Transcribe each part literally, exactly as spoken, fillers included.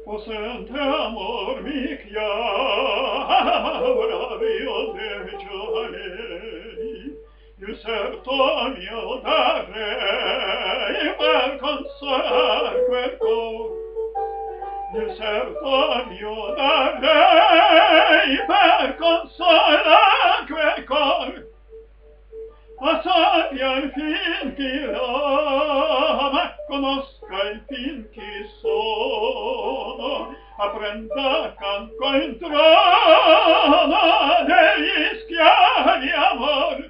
Posente amor mi chiamava io deciarei, il serto mio darei per consolar quel cor, il serto mio darei per consolar quel cor. Ma sappia il fin chi l'ama, conosca il fin chi sono, apprenda canco in trono degli schiavi amor.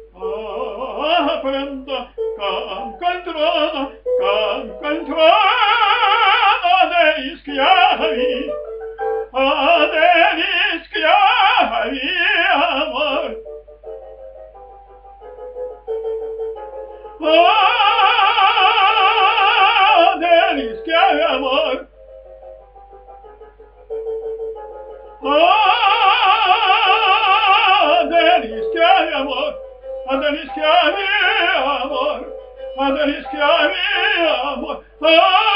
Apprenda canco in trono, canco in trono degli schiavi, degli schiavi amor. Ah, degli schiavi amor. Ah, degli schiavi amor. Ah, degli schiavi amor. Ah, degli schiavi amor. Ah,